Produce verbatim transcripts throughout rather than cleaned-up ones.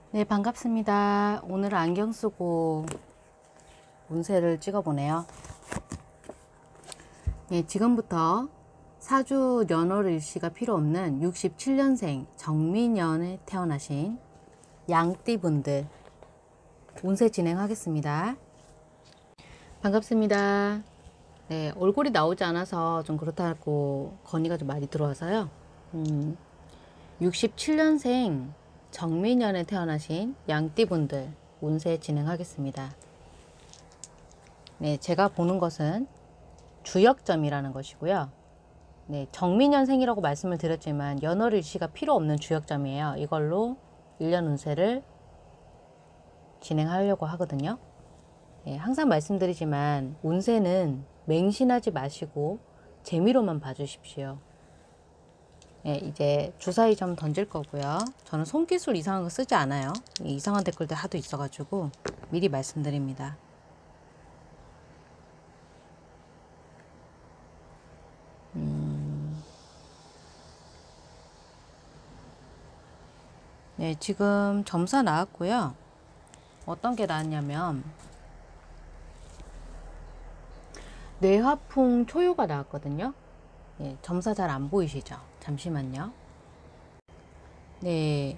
네, 반갑습니다. 오늘 안경 쓰고 운세를 찍어보네요. 네, 지금부터 사주 연월 일시가 필요 없는 육십칠 년생 정민년에 태어나신 양띠분들 운세 진행하겠습니다. 반갑습니다. 네, 얼굴이 나오지 않아서 좀 그렇다고 건의가 좀 많이 들어와서요. 음, 육십칠 년생 정민년에 태어나신 양띠분들 운세 진행하겠습니다. 네, 제가 보는 것은 주역점이라는 것이고요. 네, 정민년생이라고 말씀을 드렸지만 연월일시가 필요 없는 주역점이에요. 이걸로 일 년 운세를 진행하려고 하거든요. 네, 항상 말씀드리지만 운세는 맹신하지 마시고 재미로만 봐주십시오. 네, 이제 주사위 좀 던질 거고요. 저는 손기술 이상한 거 쓰지 않아요. 이상한 댓글들 하도 있어가지고 미리 말씀드립니다. 음... 네, 지금 점사 나왔고요. 어떤 게 나왔냐면 뇌화풍 초유가 나왔거든요. 네, 점사 잘 안 보이시죠? 잠시만요. 네,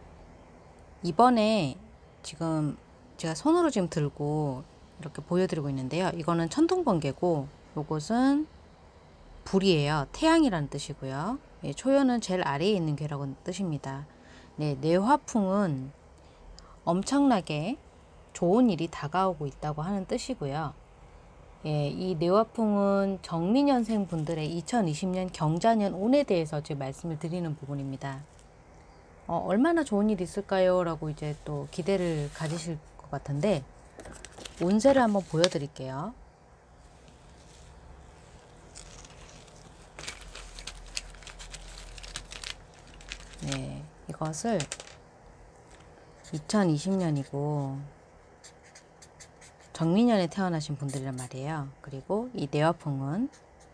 이번에 지금 제가 손으로 지금 들고 이렇게 보여드리고 있는데요. 이거는 천둥번개고 요것은 불이에요. 태양이라는 뜻이고요. 예, 초연은 제일 아래에 있는 괴라고 뜻입니다. 네, 뇌화풍은 엄청나게 좋은 일이 다가오고 있다고 하는 뜻이고요. 예, 이 뇌화풍은 정민년생 분들의 이천이십 년 경자년 운에 대해서 지금 말씀을 드리는 부분입니다. 어, 얼마나 좋은 일이 있을까요? 라고 이제 또 기대를 가지실 것 같은데 운세를 한번 보여드릴게요. 네, 이것을 이천이십 년이고 정민년에 태어나신 분들이란 말이에요. 그리고 이 뇌화풍은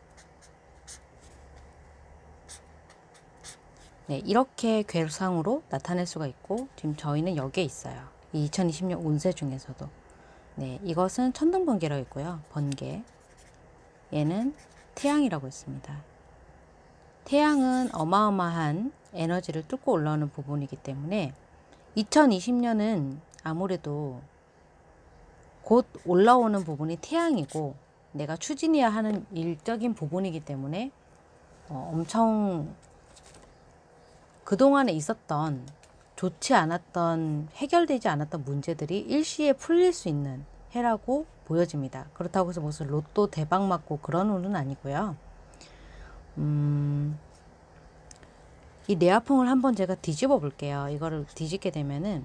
네, 이렇게 괴상으로 나타낼 수가 있고 지금 저희는 여기에 있어요. 이 이천이십 년 운세 중에서도 네, 이것은 천둥번개라고 있고요. 번개. 얘는 태양이라고 했습니다. 태양은 어마어마한 에너지를 뚫고 올라오는 부분이기 때문에 이천이십 년은 아무래도 곧 올라오는 부분이 태양이고 내가 추진해야 하는 일적인 부분이기 때문에 어, 엄청 그동안에 있었던 좋지 않았던 해결되지 않았던 문제들이 일시에 풀릴 수 있는 해라고 보여집니다. 그렇다고 해서 무슨 로또 대박 맞고 그런 운은 아니고요. 음, 이 뇌화풍을 한번 제가 뒤집어 볼게요. 이거를 뒤집게 되면은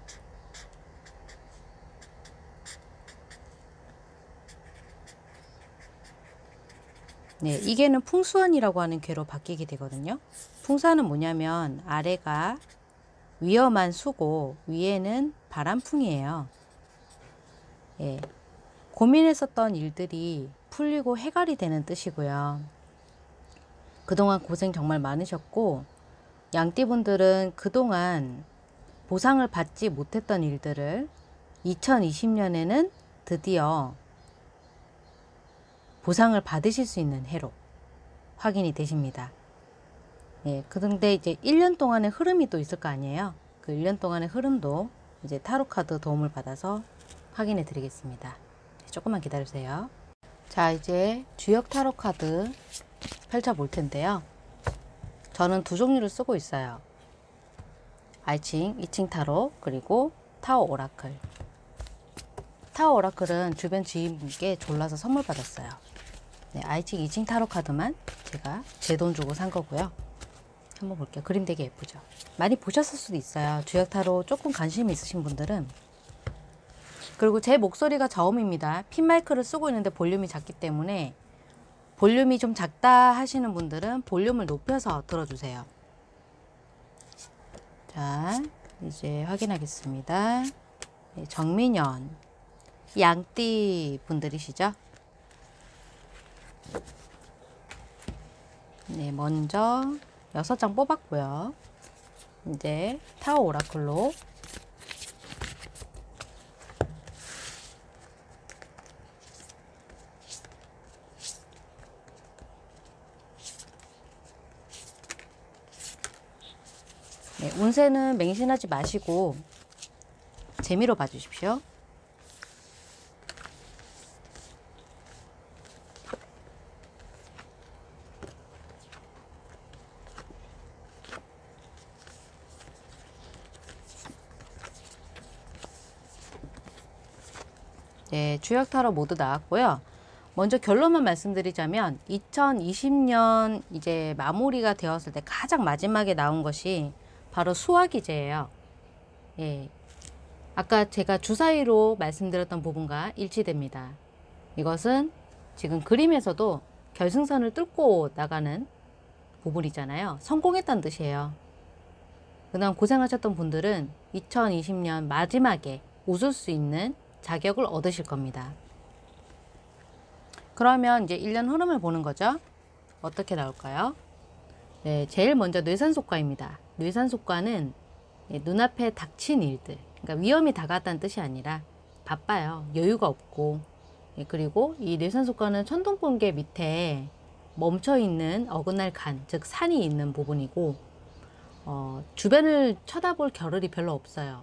네, 이게는 풍수환이라고 하는 괴로 바뀌게 되거든요. 풍수환은 뭐냐면 아래가 위험한 수고 위에는 바람풍이에요. 예, 고민했었던 일들이 풀리고 해결이 되는 뜻이고요. 그동안 고생 정말 많으셨고 양띠분들은 그동안 보상을 받지 못했던 일들을 이천이십 년에는 드디어 보상을 받으실 수 있는 해로 확인이 되십니다. 예, 그런데 이제 일 년 동안의 흐름이 또 있을 거 아니에요. 그 일 년 동안의 흐름도 이제 타로카드 도움을 받아서 확인해 드리겠습니다. 조금만 기다리세요. 자, 이제 주역 타로카드 펼쳐 볼 텐데요. 저는 두 종류를 쓰고 있어요. 아이칭, 이칭 타로, 그리고 타오 오라클. 타오 오라클은 주변 지인분께 졸라서 선물 받았어요. 네, 아이칭, 이칭 타로 카드만 제가 제 돈 주고 산 거고요. 한번 볼게요. 그림 되게 예쁘죠? 많이 보셨을 수도 있어요. 주역 타로 조금 관심이 있으신 분들은. 그리고 제 목소리가 저음입니다. 핀 마이크를 쓰고 있는데 볼륨이 작기 때문에 볼륨이 좀 작다 하시는 분들은 볼륨을 높여서 들어주세요. 자, 이제 확인하겠습니다. 네, 정민년 양띠 분들이시죠? 네, 먼저 여섯 장 뽑았고요. 이제 타워 오라클로 네, 운세는 맹신하지 마시고 재미로 봐주십시오. 네, 주역 타로 모두 나왔고요. 먼저 결론만 말씀드리자면 이천이십 년 이제 마무리가 되었을 때 가장 마지막에 나온 것이 바로 수화기제예요. 예. 아까 제가 주사위로 말씀드렸던 부분과 일치됩니다. 이것은 지금 그림에서도 결승선을 뚫고 나가는 부분이잖아요. 성공했다는 뜻이에요. 그동안 고생하셨던 분들은 이천이십 년 마지막에 웃을 수 있는 자격을 얻으실 겁니다. 그러면 이제 일 년 흐름을 보는 거죠. 어떻게 나올까요? 네, 제일 먼저 뇌산속과입니다. 뇌산속과는 눈앞에 닥친 일들, 그러니까 위험이 다가왔다는 뜻이 아니라 바빠요. 여유가 없고, 그리고 이 뇌산속과는 천둥번개 밑에 멈춰있는 어긋날 간, 즉 산이 있는 부분이고, 어, 주변을 쳐다볼 겨를이 별로 없어요.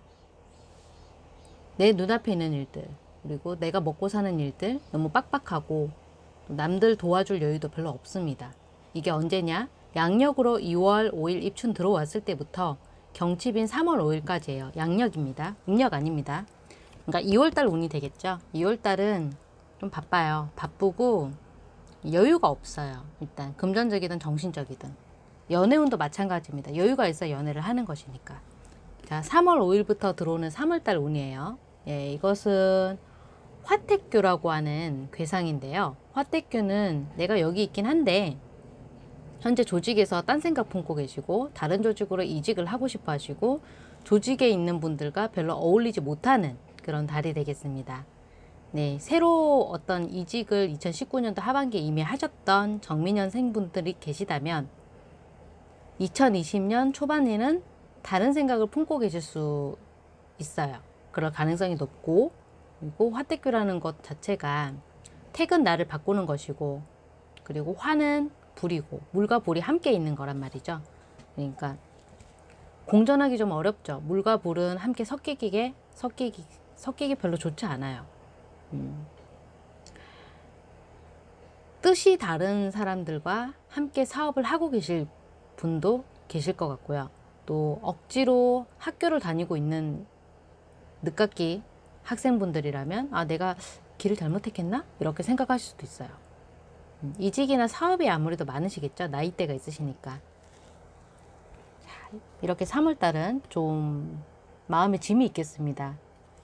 내 눈앞에 있는 일들, 그리고 내가 먹고 사는 일들 너무 빡빡하고 남들 도와줄 여유도 별로 없습니다. 이게 언제냐? 양력으로 이월 오일 입춘 들어왔을 때부터 경칩인 삼월 오일까지예요. 양력입니다. 음력 아닙니다. 그러니까 이월달 운이 되겠죠. 이월달은 좀 바빠요. 바쁘고 여유가 없어요. 일단 금전적이든 정신적이든. 연애운도 마찬가지입니다. 여유가 있어 연애를 하는 것이니까. 자, 삼월 오일부터 들어오는 삼월달 운이에요. 예, 이것은 화택교라고 하는 괴상인데요. 화택교는 내가 여기 있긴 한데 현재 조직에서 딴 생각 품고 계시고 다른 조직으로 이직을 하고 싶어 하시고 조직에 있는 분들과 별로 어울리지 못하는 그런 달이 되겠습니다. 네, 새로 어떤 이직을 이천십구 년도 하반기에 이미 하셨던 정민년생분들이 계시다면 이천이십 년 초반에는 다른 생각을 품고 계실 수 있어요. 그럴 가능성이 높고, 그리고 화택교라는 것 자체가 택은 나를 바꾸는 것이고, 그리고 화는 불이고, 물과 불이 함께 있는 거란 말이죠. 그러니까 공존하기 좀 어렵죠. 물과 불은 함께 섞이기게 섞이기 섞이기 별로 좋지 않아요. 음. 뜻이 다른 사람들과 함께 사업을 하고 계실 분도 계실 것 같고요. 또 억지로 학교를 다니고 있는 늦깎이 학생분들이라면 아 내가 길을 잘못했겠나? 이렇게 생각하실 수도 있어요. 음, 이직이나 사업이 아무래도 많으시겠죠. 나이대가 있으시니까. 자, 이렇게 삼월달은 좀 마음에 짐이 있겠습니다.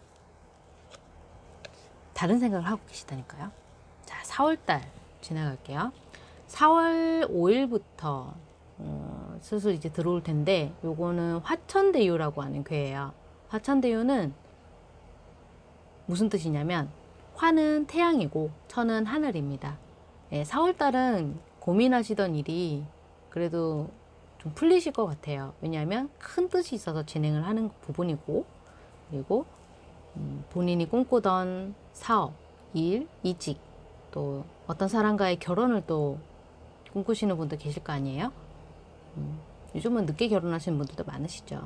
다른 생각을 하고 계시다니까요. 자, 사월달 지나갈게요. 사월 오일부터 어, 슬슬 이제 들어올 텐데 요거는 화천대유라고 하는 괴예요. 화천대유는 무슨 뜻이냐면 화는 태양이고 천은 하늘입니다. 예, 사월달은 고민하시던 일이 그래도 좀 풀리실 것 같아요. 왜냐하면 큰 뜻이 있어서 진행을 하는 부분이고, 그리고 음, 본인이 꿈꾸던 사업, 일, 이직, 또 어떤 사람과의 결혼을 또 꿈꾸시는 분도 계실 거 아니에요? 음, 요즘은 늦게 결혼하시는 분들도 많으시죠.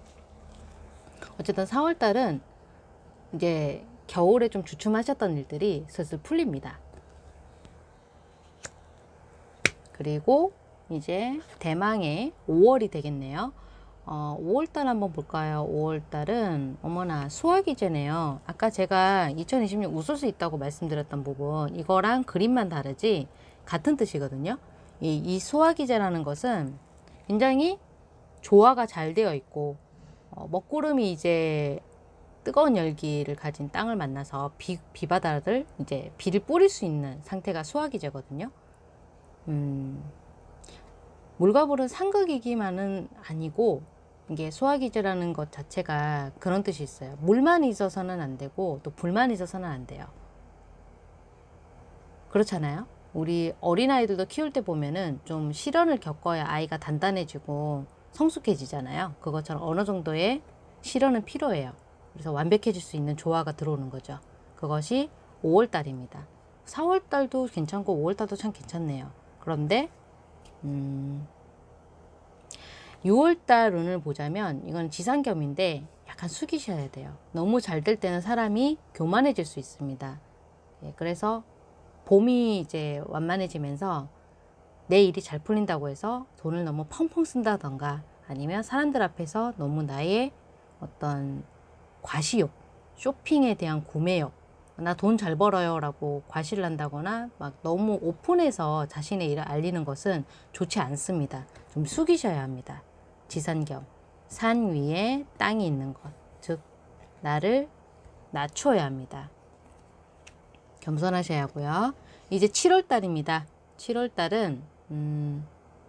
어쨌든 사월달은 이제 겨울에 좀 주춤하셨던 일들이 슬슬 풀립니다. 그리고 이제 대망의 오월이 되겠네요. 어, 오월달 한번 볼까요? 오월달은 어머나 수화기제네요. 아까 제가 이천이십 년 웃을 수 있다고 말씀드렸던 부분 이거랑 그림만 다르지 같은 뜻이거든요. 이, 이 수화기제라는 것은 굉장히 조화가 잘 되어 있고 어, 먹구름이 이제 뜨거운 열기를 가진 땅을 만나서 비, 비바다를 이제 비를 뿌릴 수 있는 상태가 수화기제거든요. 음, 물과 불은 상극이기만은 아니고 이게 수화기제라는 것 자체가 그런 뜻이 있어요. 물만 있어서는 안 되고 또 불만 있어서는 안 돼요. 그렇잖아요. 우리 어린아이들도 키울 때 보면은 좀 시련을 겪어야 아이가 단단해지고 성숙해지잖아요. 그것처럼 어느 정도의 시련은 필요해요. 그래서 완벽해질 수 있는 조화가 들어오는 거죠. 그것이 오월달입니다. 사월달도 괜찮고 오월달도 참 괜찮네요. 그런데 음, 유월달 운을 보자면 이건 지상겸인데 약간 숙이셔야 돼요. 너무 잘 될 때는 사람이 교만해질 수 있습니다. 예, 그래서 봄이 이제 완만해지면서 내 일이 잘 풀린다고 해서 돈을 너무 펑펑 쓴다던가 아니면 사람들 앞에서 너무 나의 어떤 과시욕, 쇼핑에 대한 구매욕, 나 돈 잘 벌어요 라고 과시를 한다거나 막 너무 오픈해서 자신의 일을 알리는 것은 좋지 않습니다. 좀 숙이셔야 합니다. 지산겸, 산 위에 땅이 있는 것, 즉 나를 낮춰야 합니다. 겸손하셔야 하고요. 이제 칠월 달입니다. 칠월 달은 음,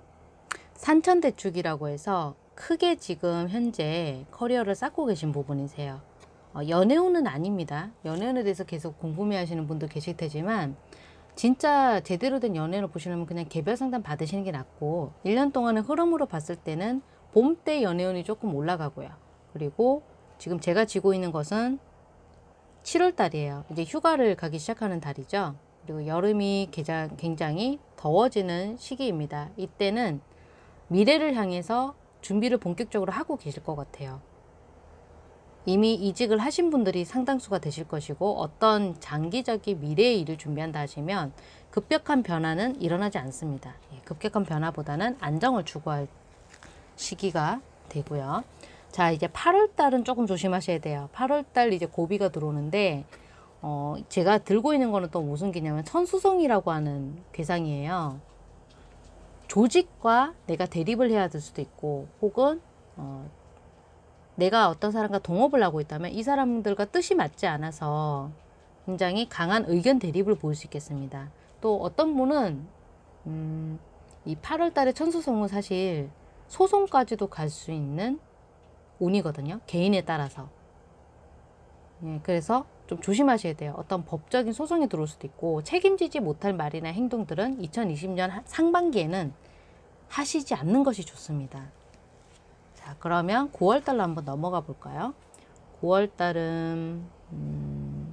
산천대축이라고 해서 크게 지금 현재 커리어를 쌓고 계신 부분이세요. 어, 연애운은 아닙니다. 연애운에 대해서 계속 궁금해 하시는 분도 계실 테지만 진짜 제대로 된 연애를 보시려면 그냥 개별 상담 받으시는 게 낫고 일 년 동안의 흐름으로 봤을 때는 봄 때 연애운이 조금 올라가고요. 그리고 지금 제가 쥐고 있는 것은 칠월 달이에요. 이제 휴가를 가기 시작하는 달이죠. 그리고 여름이 굉장히 더워지는 시기입니다. 이때는 미래를 향해서 준비를 본격적으로 하고 계실 것 같아요. 이미 이직을 하신 분들이 상당수가 되실 것이고 어떤 장기적인 미래의 일을 준비한다 하시면 급격한 변화는 일어나지 않습니다. 급격한 변화보다는 안정을 추구할 시기가 되고요. 자, 이제 팔월 달은 조금 조심하셔야 돼요. 팔월 달 이제 고비가 들어오는데 어, 제가 들고 있는 거는 또 무슨 기냐면 천수성이라고 하는 괴상이에요. 조직과 내가 대립을 해야 될 수도 있고 혹은 어, 내가 어떤 사람과 동업을 하고 있다면 이 사람들과 뜻이 맞지 않아서 굉장히 강한 의견 대립을 보일 수 있겠습니다. 또 어떤 분은 음, 이 팔월 달에 천수성은 사실 소송까지도 갈 수 있는 운이거든요. 개인에 따라서. 예, 그래서 좀 조심하셔야 돼요. 어떤 법적인 소송이 들어올 수도 있고 책임지지 못할 말이나 행동들은 이천이십 년 상반기에는 하시지 않는 것이 좋습니다. 자, 그러면 구월 달로 한번 넘어가 볼까요? 구월 달은 음,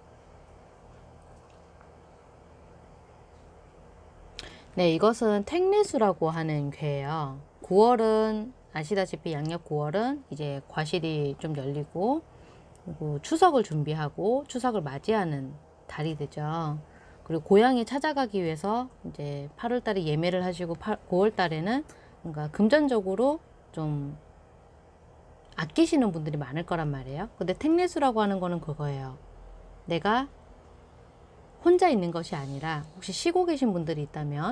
네, 이것은 택례수라고 하는 괴예요. 구월은 아시다시피 양력 구월은 이제 과실이 좀 열리고 그리고 추석을 준비하고 추석을 맞이하는 달이 되죠. 그리고 고향에 찾아가기 위해서 이제 팔월 달에 예매를 하시고 구월 달에는 뭔가 금전적으로 좀 아끼시는 분들이 많을 거란 말이에요. 근데 택례수라고 하는 거는 그거예요. 내가 혼자 있는 것이 아니라 혹시 쉬고 계신 분들이 있다면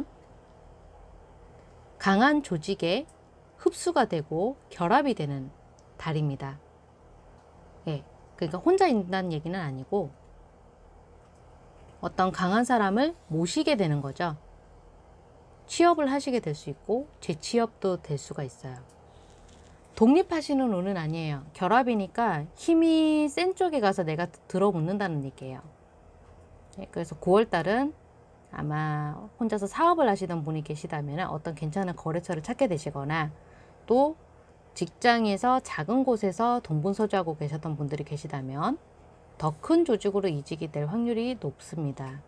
강한 조직에 흡수가 되고 결합이 되는 달입니다. 예, 그러니까 혼자 있다는 얘기는 아니고 어떤 강한 사람을 모시게 되는 거죠. 취업을 하시게 될 수 있고 재취업도 될 수가 있어요. 독립하시는 운은 아니에요. 결합이니까 힘이 센 쪽에 가서 내가 들어붙는다는 얘기예요. 예, 그래서 구월 달은 아마 혼자서 사업을 하시던 분이 계시다면 어떤 괜찮은 거래처를 찾게 되시거나 또 직장에서 작은 곳에서 동분서주하고 계셨던 분들이 계시다면 더 큰 조직으로 이직이 될 확률이 높습니다.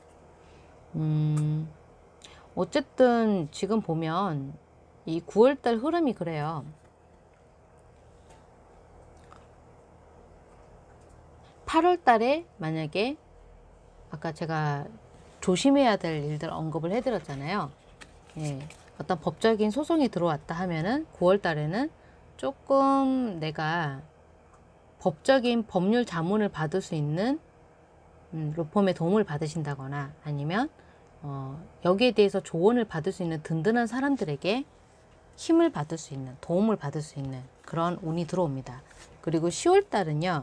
음, 어쨌든 지금 보면 이 구월 달 흐름이 그래요. 팔월 달에 만약에 아까 제가 조심해야 될 일들 언급을 해드렸잖아요. 예, 어떤 법적인 소송이 들어왔다 하면은 구월 달에는 조금 내가 법적인 법률 자문을 받을 수 있는 음, 로펌의 도움을 받으신다거나 아니면 어, 여기에 대해서 조언을 받을 수 있는 든든한 사람들에게 힘을 받을 수 있는 도움을 받을 수 있는 그런 운이 들어옵니다. 그리고 시월 달은요.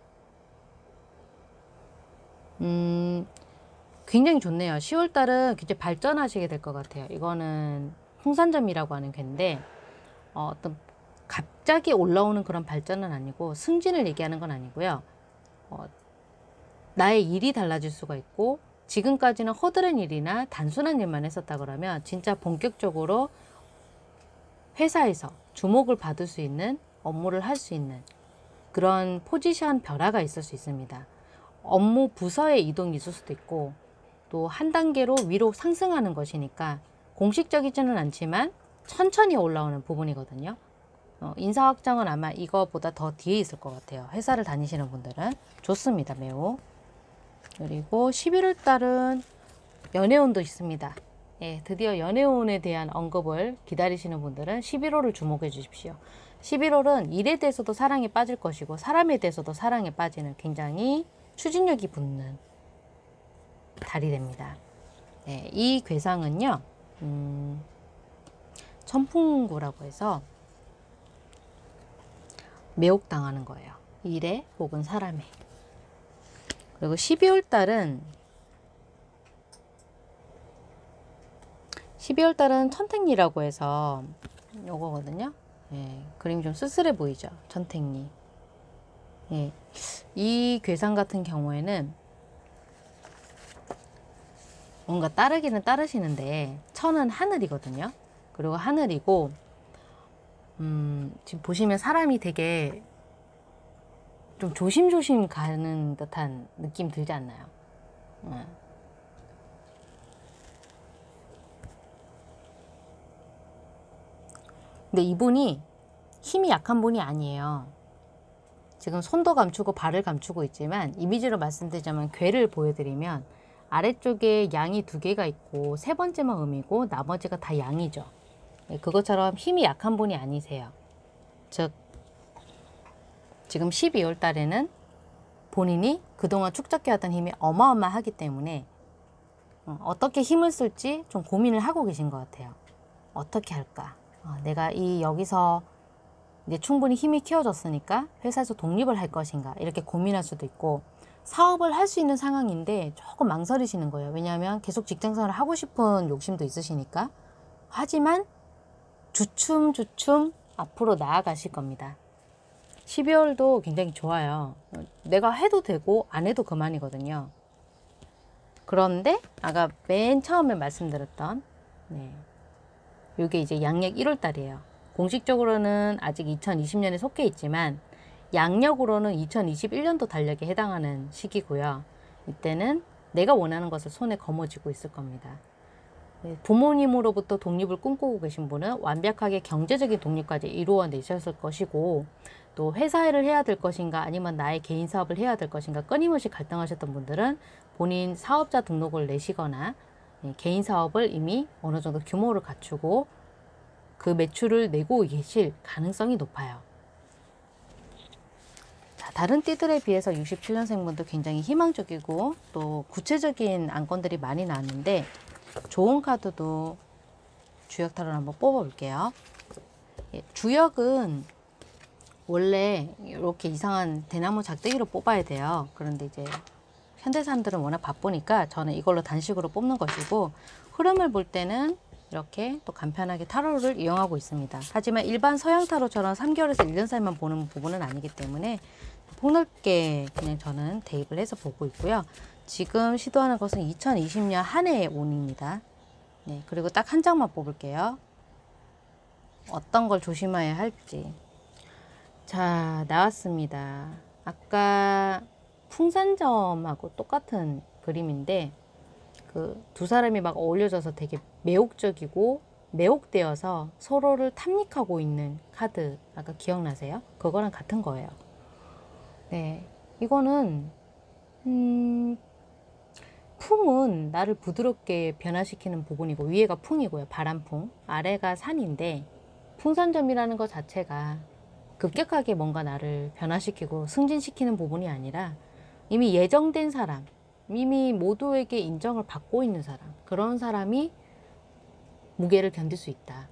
음, 굉장히 좋네요. 시월 달은 굉장히 발전하시게 될 것 같아요. 이거는 풍산점이라고 하는 괴인데 어, 어떤 갑자기 올라오는 그런 발전은 아니고 승진을 얘기하는 건 아니고요. 어, 나의 일이 달라질 수가 있고 지금까지는 허드렛 일이나 단순한 일만 했었다 그러면 진짜 본격적으로 회사에서 주목을 받을 수 있는 업무를 할 수 있는 그런 포지션 변화가 있을 수 있습니다. 업무 부서의 이동이 있을 수도 있고 또 한 단계로 위로 상승하는 것이니까 공식적이지는 않지만 천천히 올라오는 부분이거든요. 어, 인사 확장은 아마 이거보다 더 뒤에 있을 것 같아요. 회사를 다니시는 분들은 좋습니다. 매우. 그리고 십일월 달은 연애운도 있습니다. 예, 드디어 연애운에 대한 언급을 기다리시는 분들은 십일월을 주목해 주십시오. 십일월은 일에 대해서도 사랑에 빠질 것이고 사람에 대해서도 사랑에 빠지는 굉장히 추진력이 붙는 달이 됩니다. 예, 이 괴상은요. 음, 천풍구라고 해서 매혹당하는 거예요. 일에 혹은 사람에. 그리고 십이월 달은 십이월 달은 천택리라고 해서 요거거든요. 예, 그림이 좀 쓸쓸해 보이죠. 천택리. 예, 이 괴상 같은 경우에는 뭔가 따르기는 따르시는데 천은 하늘이거든요. 그리고 하늘이고 음, 지금 보시면 사람이 되게 좀 조심조심 가는 듯한 느낌 들지 않나요? 네. 근데 이분이 힘이 약한 분이 아니에요. 지금 손도 감추고 발을 감추고 있지만 이미지로 말씀드리자면 괴를 보여드리면 아래쪽에 양이 두 개가 있고 세 번째만 음이고 나머지가 다 양이죠. 그것처럼 힘이 약한 분이 아니세요. 즉 지금 십이월 달에는 본인이 그동안 축적해왔던 힘이 어마어마하기 때문에 어떻게 힘을 쓸지 좀 고민을 하고 계신 것 같아요. 어떻게 할까? 어, 내가 이 여기서 이제 충분히 힘이 키워졌으니까 회사에서 독립을 할 것인가 이렇게 고민할 수도 있고 사업을 할 수 있는 상황인데 조금 망설이시는 거예요. 왜냐하면 계속 직장생활을 하고 싶은 욕심도 있으시니까. 하지만 주춤주춤 앞으로 나아가실 겁니다. 십이월도 굉장히 좋아요. 내가 해도 되고 안 해도 그만이거든요. 그런데 아까 맨 처음에 말씀드렸던 네, 이게 이제 양력 일월 달이에요. 공식적으로는 아직 이천이십 년에 속해 있지만 양력으로는 이천이십일 년도 달력에 해당하는 시기고요. 이때는 내가 원하는 것을 손에 거머쥐고 있을 겁니다. 부모님으로부터 독립을 꿈꾸고 계신 분은 완벽하게 경제적인 독립까지 이루어내셨을 것이고 또 회사 일을 해야 될 것인가 아니면 나의 개인 사업을 해야 될 것인가 끊임없이 갈등하셨던 분들은 본인 사업자 등록을 내시거나 개인 사업을 이미 어느 정도 규모를 갖추고 그 매출을 내고 계실 가능성이 높아요. 자, 다른 띠들에 비해서 육십칠 년생분도 굉장히 희망적이고 또 구체적인 안건들이 많이 나왔는데 좋은 카드도 주역타로를 한번 뽑아볼게요. 예, 주역은 원래 이렇게 이상한 대나무 작대기로 뽑아야 돼요. 그런데 이제 현대사람들은 워낙 바쁘니까 저는 이걸로 단식으로 뽑는 것이고 흐름을 볼 때는 이렇게 또 간편하게 타로를 이용하고 있습니다. 하지만 일반 서양 타로처럼 삼 개월에서 일 년 사이만 보는 부분은 아니기 때문에 폭넓게 그냥 저는 대입을 해서 보고 있고요. 지금 시도하는 것은 이천이십 년 한 해의 운입니다. 네, 그리고 딱 한 장만 뽑을게요. 어떤 걸 조심해야 할지. 자, 나왔습니다. 아까 풍산점하고 똑같은 그림인데 그 두 사람이 막 어울려져서 되게 매혹적이고 매혹되어서 서로를 탐닉하고 있는 카드 아까 기억나세요? 그거랑 같은 거예요. 네, 이거는 음, 풍은 나를 부드럽게 변화시키는 부분이고 위에가 풍이고요. 바람풍. 아래가 산인데 풍산점이라는 것 자체가 급격하게 뭔가 나를 변화시키고 승진시키는 부분이 아니라 이미 예정된 사람, 이미 모두에게 인정을 받고 있는 사람, 그런 사람이 무게를 견딜 수 있다.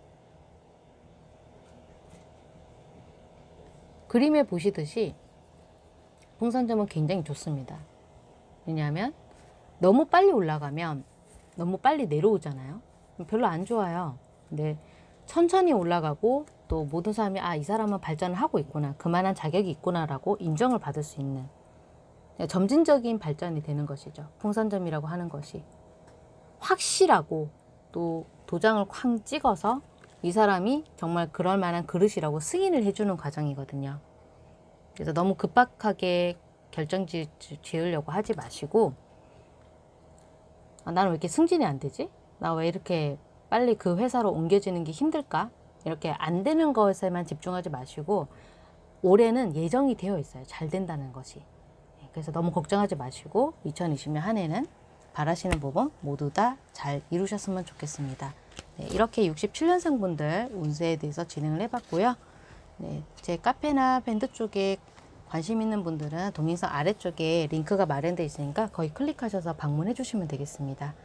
그림에 보시듯이 풍산점은 굉장히 좋습니다. 왜냐하면 너무 빨리 올라가면 너무 빨리 내려오잖아요. 별로 안 좋아요. 근데 천천히 올라가고 또 모든 사람이 아, 이 사람은 발전을 하고 있구나, 그만한 자격이 있구나라고 인정을 받을 수 있는 점진적인 발전이 되는 것이죠. 풍선점이라고 하는 것이 확실하고 또 도장을 쾅 찍어서 이 사람이 정말 그럴 만한 그릇이라고 승인을 해주는 과정이거든요. 그래서 너무 급박하게 결정 지, 지으려고 하지 마시고 아, 나는 왜 이렇게 승진이 안 되지? 나 왜 이렇게 빨리 그 회사로 옮겨지는 게 힘들까? 이렇게 안 되는 것에만 집중하지 마시고 올해는 예정이 되어 있어요. 잘 된다는 것이. 그래서 너무 걱정하지 마시고 이천이십 년 한 해는 바라시는 부분 모두 다 잘 이루셨으면 좋겠습니다. 네, 이렇게 육십칠 년생 분들 운세에 대해서 진행을 해봤고요. 네, 제 카페나 밴드 쪽에 관심 있는 분들은 동영상 아래쪽에 링크가 마련되어 있으니까 거기 클릭하셔서 방문해 주시면 되겠습니다.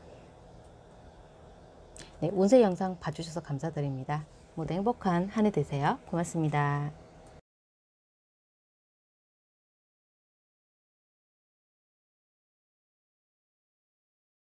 네, 운세 영상 봐주셔서 감사드립니다. 모두 행복한 한 해 되세요. 고맙습니다.